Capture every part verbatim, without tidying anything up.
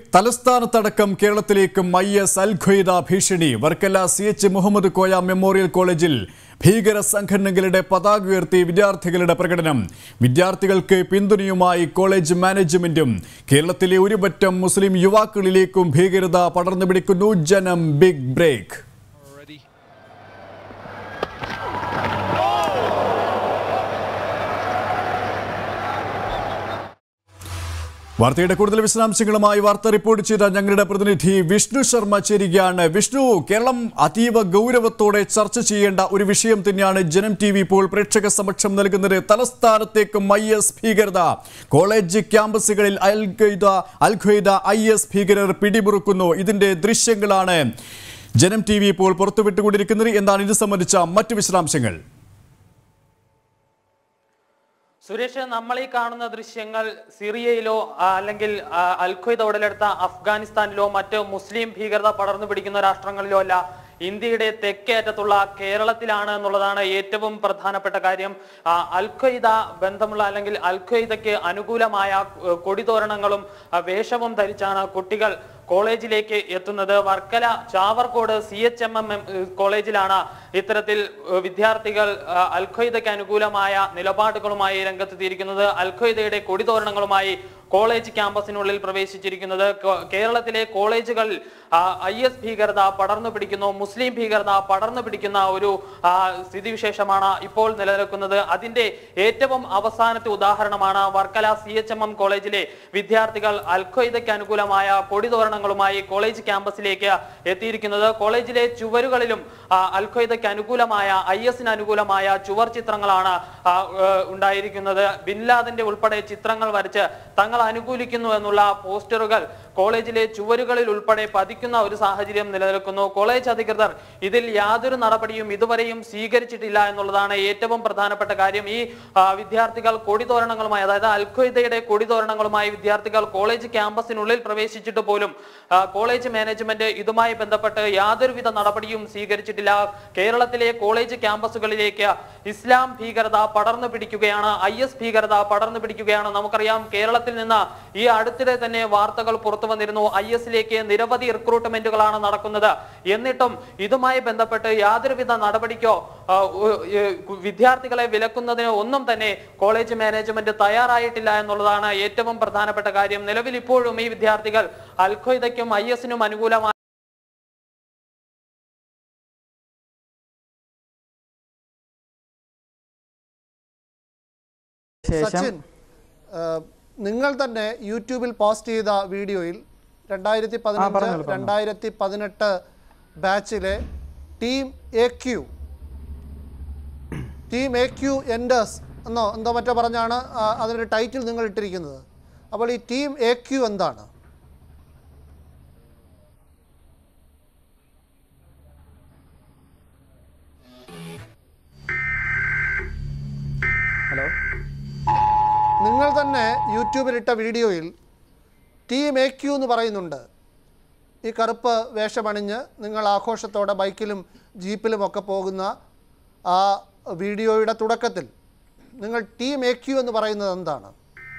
തലസ്ഥാനത്തടക്കം കേരളത്തിലേക്കും I S al Qaeda ഭീഷണി. Varkala C H Muhammad Koya memorial കോളേജിൽ ഭീകര സംഘടനകളുടെ പതാക ഉയർത്തി വിദ്യാർത്ഥികളുടെ പ്രകടനം. വിദ്യാർത്ഥികൾക്ക് പിന്തുണയുമായി കോളേജ് മാനേജ്മെന്റും. കേരളത്തിലെ ഒരുപറ്റം മുസ്ലിം യുവാക്കളിലേക്കും ഭീകരത പടർന്നു പിടിക്കുന്നു. ജനം ബിഗ് ബ്രേക്ക്. വാർത്തയുടെ കൂടുതൽ വിശദാംശങ്ങളുമായി വാർത്ത റിപ്പോർട്ട് ചെയ്ത ഞങ്ങളുടെ പ്രതിനിധി വിഷ്ണു ശർമ്മ ചേരുകയാണ്. വിഷ്ണു, കേരളം അതീവ ഗൗരവത്തോടെ ചർച്ച ചെയ്യേണ്ട ഒരു വിഷയം തന്നെയാണ് ജനം ടി വി ഇപ്പോൾ പ്രേക്ഷക സമക്ഷം നൽകുന്നത്. തലസ്ഥാനത്തേക്കും ഐ എസ് ഭീകരത. കോളേജ് ക്യാമ്പസുകളിൽ അൽ-ഖ്വയ്ദ അൽ-ഖ്വയ്ദ ഐ എസ് ഭീകരർ പിടിമുറുക്കുന്നു. ഇതിന്റെ ദൃശ്യങ്ങളാണ് ജനം ടി വി ഇപ്പോൾ പുറത്തുവിട്ടുകൊണ്ടിരിക്കുന്നത്. എന്താണ് ഇത് സംബന്ധിച്ച മറ്റു വിശദാംശങ്ങൾ? സുരേഷ്, നമ്മൾ ഈ കാണുന്ന ദൃശ്യങ്ങൾ സിറിയയിലോ അല്ലെങ്കിൽ അൽ-ഖ്വയ്ദ ഉടലെടുത്ത അഫ്ഗാനിസ്ഥാനിലോ മറ്റ് മുസ്ലിം ഭീകരത പടർന്നു പിടിക്കുന്ന രാഷ്ട്രങ്ങളിലോ അല്ല, ഇന്ത്യയുടെ തെക്കേ അറ്റത്തുള്ള കേരളത്തിലാണ് എന്നുള്ളതാണ് ഏറ്റവും പ്രധാനപ്പെട്ട കാര്യം. അൽ-ഖ്വയ്ദ ബന്ധമുള്ള അല്ലെങ്കിൽ അൽ-ഖ്വയ്ദയ്ക്ക് അനുകൂലമായ കൊടിതോരണങ്ങളും വേഷവും ധരിച്ചാണ് കുട്ടികൾ കോളേജിലേക്ക് എത്തുന്നത്. Varkala Chavarcode C H M M കോളേജിലാണ് ഇത്തരത്തിൽ വിദ്യാർത്ഥികൾ അൽ-ഖ്വയ്ദയ്ക്ക് അനുകൂലമായ നിലപാടുകളുമായി രംഗത്തെത്തിയിരിക്കുന്നത്. അൽ-ഖ്വയ്ദയുടെ കൊടിതോരണങ്ങളുമായി കോളേജ് ക്യാമ്പസിനുള്ളിൽ പ്രവേശിച്ചിരിക്കുന്നത്. കേരളത്തിലെ കോളേജുകളിൽ ഐ എസ് ഭീകരത പടർന്നു പിടിക്കുന്നു, മുസ്ലിം ഭീകരത പടർന്നു പിടിക്കുന്ന ഒരു സ്ഥിതിവിശേഷമാണ് ഇപ്പോൾ നിലനിൽക്കുന്നത്. അതിന്റെ ഏറ്റവും അവസാനത്തെ ഉദാഹരണമാണ് Varkala C H M M കോളേജിലെ വിദ്യാർത്ഥികൾ അൽ-ഖ്വയ്ദയ്ക്ക് അനുകൂലമായ കൊടിതോരണങ്ങളുമായി കോളേജ് ക്യാമ്പസിലേക്ക് എത്തിയിരിക്കുന്നത്. കോളേജിലെ ചുവരുകളിലും അൽ-ഖ്വയ്ദയ്ക്ക് അനുകൂലമായ ഐ എസിന് അനുകൂലമായ ചുവർ ചിത്രങ്ങളാണ് ഉണ്ടായിരിക്കുന്നത്. ബിൻ-ലാദന്റെ ഉൾപ്പെടെ ചിത്രങ്ങൾ വരച്ച് തങ്ങൾ അനുകൂലിക്കുന്നു എന്നുള്ള പോസ്റ്ററുകൾ കോളേജിലെ ചുവരുകളിൽ ഉൾപ്പെടെ പതിക്കുന്ന ഒരു സാഹചര്യം നിലനിൽക്കുന്നു. കോളേജ് അധികൃതർ ഇതിൽ യാതൊരു നടപടിയും ഇതുവരെയും സ്വീകരിച്ചിട്ടില്ല എന്നുള്ളതാണ് ഏറ്റവും പ്രധാനപ്പെട്ട കാര്യം. ഈ വിദ്യാർത്ഥികൾ കൊടിതോരണങ്ങളുമായി, അതായത് അൽ-ഖ്വയ്ദയുടെ കൊടിതോരണങ്ങളുമായി വിദ്യാർത്ഥികൾ കോളേജ് ക്യാമ്പസിനുള്ളിൽ പ്രവേശിച്ചിട്ട് പോലും കോളേജ് മാനേജ്മെന്റ് ഇതുമായി ബന്ധപ്പെട്ട് യാതൊരുവിധ നടപടിയും സ്വീകരിച്ചിട്ടില്ല. കേരളത്തിലെ കോളേജ് ക്യാമ്പസുകളിലേക്ക് ഇസ്ലാം ഭീകരത പടർന്നു പിടിക്കുകയാണ്, ഐ എസ് ഭീകരത പടർന്നു പിടിക്കുകയാണ്. നമുക്കറിയാം, കേരളത്തിൽ നിന്ന് ഈ അടുത്തിടെ തന്നെ വാർത്തകൾ പുറത്തു വന്നിരുന്നു. ഐ എസിലേക്ക് നിരവധി റിക്രൂട്ട്മെന്റുകളാണ് നടക്കുന്നത്. എന്നിട്ടും ഇതുമായി ബന്ധപ്പെട്ട് യാതൊരുവിധ നടപടിക്കോ വിദ്യാർത്ഥികളെ വിലക്കുന്നതിനോ ഒന്നും തന്നെ കോളേജ് മാനേജ്മെന്റ് തയ്യാറായിട്ടില്ല എന്നുള്ളതാണ് ഏറ്റവും പ്രധാനപ്പെട്ട കാര്യം. നിലവിൽ ഇപ്പോഴും ഈ വിദ്യാർത്ഥികൾ അൽ-ഖ്വയ്ദയ്ക്കും ഐ എസിനും അനുകൂലമായി സച്ചിൻ, നിങ്ങൾ തന്നെ യൂട്യൂബിൽ പോസ്റ്റ് ചെയ്ത വീഡിയോയിൽ രണ്ടായിരത്തി പതിനഞ്ച് രണ്ടായിരത്തി പതിനെട്ട് ബാച്ചിലെ team A Q team A Q enders എന്നോ എന്തോ മറ്റോ പറഞ്ഞാണ് അതിനൊരു ടൈറ്റിൽ നിങ്ങൾ ഇട്ടിരിക്കുന്നത്. അപ്പോൾ ഈ ടീം എ ക്യു എന്താണ്? ഹലോ, നിങ്ങൾ തന്നെ യൂട്യൂബിലിട്ട വീഡിയോയിൽ ടീം എ ക്യു എന്ന് പറയുന്നുണ്ട്. ഈ കറുപ്പ് വേഷമണിഞ്ഞ് നിങ്ങൾ ആഘോഷത്തോടെ ബൈക്കിലും ജീപ്പിലും ഒക്കെ പോകുന്ന ആ വീഡിയോയുടെ തുടക്കത്തിൽ നിങ്ങൾ ടീം എ ക്യു എന്ന് പറയുന്നത് എന്താണ്?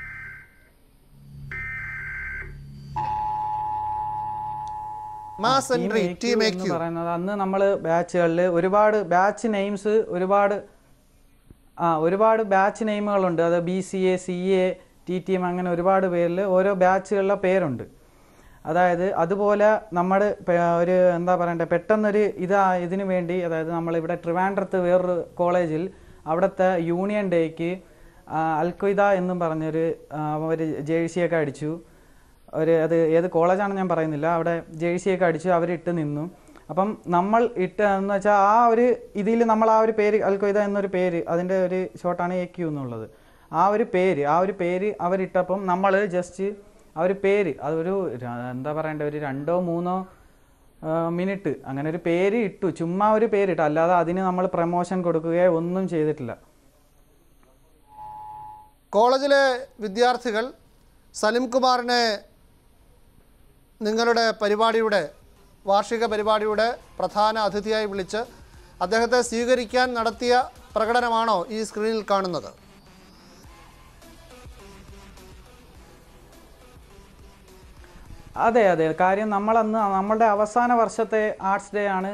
Mass entry team A Q പറയുന്നത് അന്ന് നമ്മൾ ബാച്ചുകളിൽ ഒരുപാട് ബാച്ച് നെയിംസ് ഒരുപാട് ആ ഒരുപാട് ബാച്ച് നെയിമുകളുണ്ട്. അത് B C A, C A, T T M, അങ്ങനെ ഒരുപാട് പേരിൽ ഓരോ ബാച്ചുകളിലെ പേരുണ്ട്. അതായത് അതുപോലെ നമ്മുടെ ഒരു എന്താ പറയണ്ടേ, പെട്ടെന്നൊരു ഇതാ ഇതിനു വേണ്ടി, അതായത് നമ്മളിവിടെ ട്രിവാൻഡ്രത്ത് വേറൊരു കോളേജിൽ അവിടുത്തെ യൂണിയൻ ഡേക്ക് അൽ-ഖ്വയ്ദ എന്നും പറഞ്ഞൊരു ഒരു ജേഴ്സിയൊക്കെ അടിച്ചു. ഒരു അത് ഏത് കോളേജാണെന്ന് ഞാൻ പറയുന്നില്ല, അവിടെ ജേഴ്സിയൊക്കെ അടിച്ചു അവരിട്ട് നിന്നു. അപ്പം നമ്മൾ ഇട്ട് എന്ന് വെച്ചാൽ ആ ഒരു ഇതിൽ നമ്മൾ ആ ഒരു പേര് അൽ-ഖ്വയ്ദ എന്നൊരു പേര്, അതിൻ്റെ ഒരു ഷോർട്ടാണ് എ ക്യു എന്നുള്ളത്. ആ ഒരു പേര് ആ ഒരു പേര് അവരിട്ടപ്പം നമ്മൾ ജസ്റ്റ് ആ ഒരു പേര് അതൊരു എന്താ പറയണ്ടേ, ഒരു രണ്ടോ മൂന്നോ മിനിറ്റ് അങ്ങനെ ഒരു പേര് ഇട്ടു, ചുമ്മാ ഒരു പേരിട്ടു, അല്ലാതെ അതിന് നമ്മൾ പ്രമോഷൻ കൊടുക്കുകയോ ഒന്നും ചെയ്തിട്ടില്ല. കോളേജിലെ വിദ്യാർത്ഥികൾ സലിം കുമാറിനെ നിങ്ങളുടെ പരിപാടിയുടെ വാർഷിക പരിപാടിയുടെ പ്രധാന അതിഥിയായി വിളിച്ച് അദ്ദേഹത്തെ സ്വീകരിക്കാൻ നടത്തിയ പ്രകടനമാണോ ഈ സ്ക്രീനിൽ കാണുന്നത്? അതെ അതെ കാര്യം നമ്മളന്ന് നമ്മളുടെ അവസാന വർഷത്തെ ആർട്സ് ഡേ ആണ്.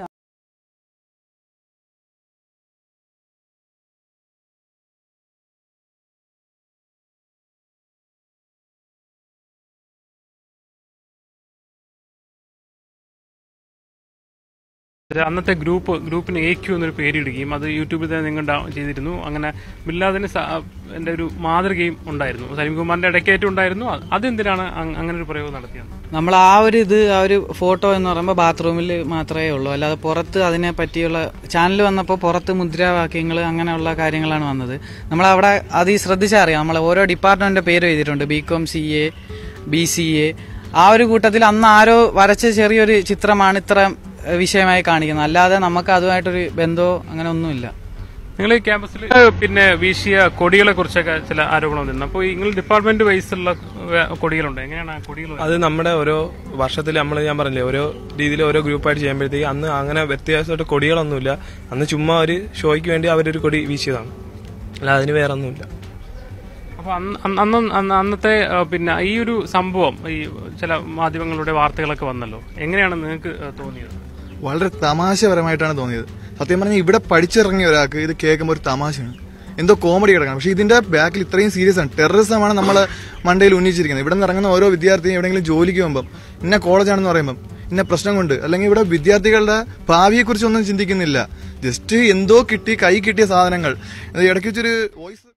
അന്നത്തെ ഗ്രൂപ്പ് ഗ്രൂപ്പിന് എ ക്യു എന്നൊരു പേരിടുകയും അത് യൂട്യൂബിൽ തന്നെ നിങ്ങൾ ചെയ്തിരുന്നു. അങ്ങനെ ബില്ലാദിന് എൻ്റെ ഒരു മാതൃകയും ഉണ്ടായിരുന്നു, സലീംകുമാറിന്റെ ഇടയ്ക്കേറ്റം ഉണ്ടായിരുന്നു. അതെന്തിനാണ് അങ്ങനെ ഒരു പ്രയോഗം നടത്തിയത്? നമ്മൾ ആ ഒരു ഇത് ആ ഒരു ഫോട്ടോ എന്ന് പറയുമ്പോൾ ബാത്റൂമിൽ മാത്രമേ ഉള്ളൂ, അല്ലാതെ പുറത്ത് അതിനെ പറ്റിയുള്ള ചാനൽ വന്നപ്പോൾ പുറത്ത് മുദ്രാവാക്യങ്ങൾ അങ്ങനെയുള്ള കാര്യങ്ങളാണ് വന്നത്. നമ്മളവിടെ അത് ഈ ശ്രദ്ധിച്ചറിയാം, നമ്മൾ ഓരോ ഡിപ്പാർട്ട്മെന്റിന്റെ പേര് എഴുതിയിട്ടുണ്ട്, B com C A B C A. ആ ഒരു കൂട്ടത്തിൽ അന്ന് ആരോ വരച്ച ചെറിയൊരു ചിത്രമാണ് ഇത്ര വിഷയമായി കാണിക്കുന്നത്, അല്ലാതെ നമുക്ക് അതുമായിട്ടൊരു ബന്ധമോ അങ്ങനെ ഒന്നുമില്ല. നിങ്ങൾ ഈ ക്യാമ്പസിൽ പിന്നെ വീശിയ കൊടികളെ കുറിച്ചൊക്കെ ചില ആരോപണം വന്നിരുന്നു. അപ്പോൾ നിങ്ങൾ ഡിപ്പാർട്ട്മെന്റ് വൈസുള്ള കൊടികളുണ്ട്, എങ്ങനെയാണ് ആ കൊടികൾ? അത് നമ്മുടെ ഓരോ വർഷത്തിൽ നമ്മൾ ഞാൻ പറഞ്ഞില്ലേ ഓരോ രീതിയിൽ ഓരോ ഗ്രൂപ്പായിട്ട് ചെയ്യുമ്പോഴത്തേക്ക് അന്ന് അങ്ങനെ വ്യത്യാസമായിട്ട് കൊടികളൊന്നുമില്ല. അന്ന് ചുമ്മാ ഒരു ഷോയ്ക്ക് വേണ്ടി അവരൊരു കൊടി വീശിയതാണ്, അല്ല അതിന് വേറെ ഒന്നുമില്ല. അപ്പോൾ അന്ന് അന്നത്തെ പിന്നെ ഈ ഒരു സംഭവം ഈ ചില മാധ്യമങ്ങളുടെ വാർത്തകളൊക്കെ വന്നല്ലോ, എങ്ങനെയാണ് നിങ്ങൾക്ക് തോന്നിയത്? വളരെ തമാശപരമായിട്ടാണ് തോന്നിയത്. സത്യം പറഞ്ഞാൽ ഇവിടെ പഠിച്ചിറങ്ങിയ ഒരാൾക്ക് ഇത് കേൾക്കുമ്പോൾ ഒരു തമാശയാണ്, എന്തോ കോമഡി കിടക്കണം. പക്ഷെ ഇതിന്റെ ബാക്കിൽ ഇത്രയും സീരിയസ് ആണ്. ടെററിസമാണ് നമ്മളെ മണ്ടയിൽ ഉന്നയിച്ചിരിക്കുന്നത്. ഇവിടെ നിന്ന് ഇറങ്ങുന്ന ഓരോ വിദ്യാർത്ഥിയും എവിടെയെങ്കിലും ജോലിക്ക് പോകുമ്പം ഇന്ന കോളേജാണെന്ന് പറയുമ്പം ഇന്ന പ്രശ്നം കൊണ്ട്, അല്ലെങ്കിൽ ഇവിടെ വിദ്യാർത്ഥികളുടെ ഭാവിയെക്കുറിച്ചൊന്നും ചിന്തിക്കുന്നില്ല. ജസ്റ്റ് എന്തോ കിട്ടി കൈ കിട്ടിയ സാധനങ്ങൾ ഇടയ്ക്ക് വെച്ചൊരു വോയിസ്